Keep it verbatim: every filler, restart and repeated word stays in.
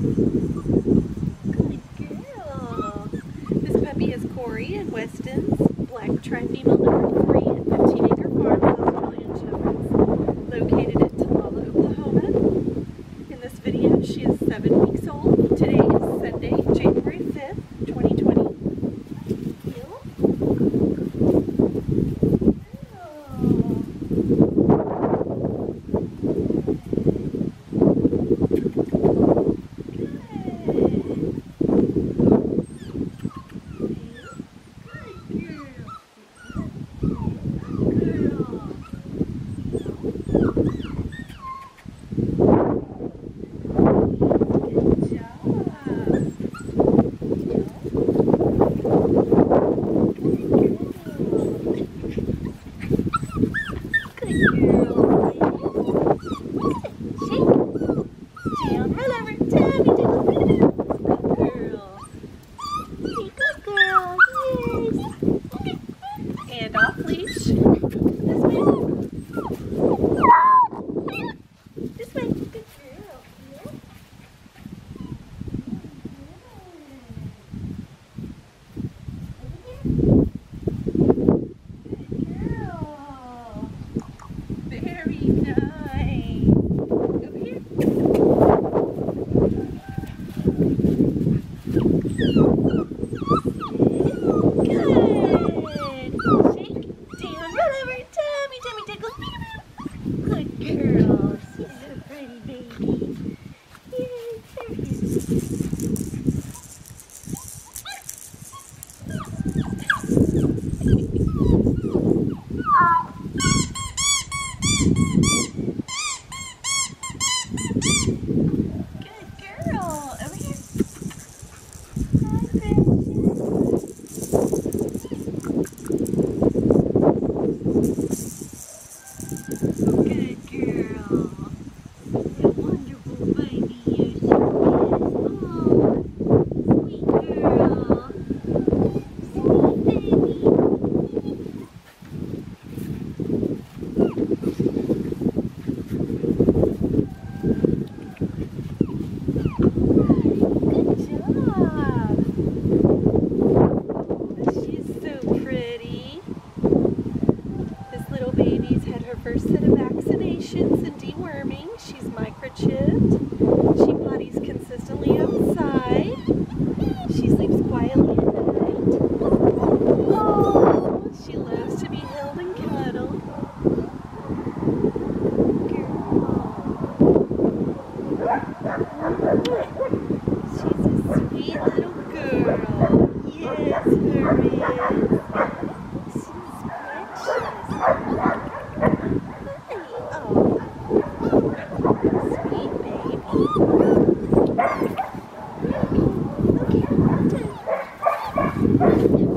Good girl. This puppy is Corri and Weston's black tri-female number three at fifteen acre farm in Australian Shepherds, located in Tulsa, Oklahoma. In this video, she is seven weeks old. Today is Sunday, January fifth, twenty twenty. And off leash. This way. This way. Good girl. Yeah. Good girl. Very nice. Over here. Good girl. She's a pretty baby. Yay, there he is. Good girl. Over here. Hi, precious. Good girl. A wonderful baby you sure is. Oh, sweet girl. Sweet baby. Good job. She's so pretty. This little baby's had her first set of vaccinations and deworming. She's microchipped. She potties consistently outside. She sleeps quietly at night. Oh, she loves to be held and cuddled. She's a sweet little girl. Yes, her is. She's precious. Sweet baby. Look here.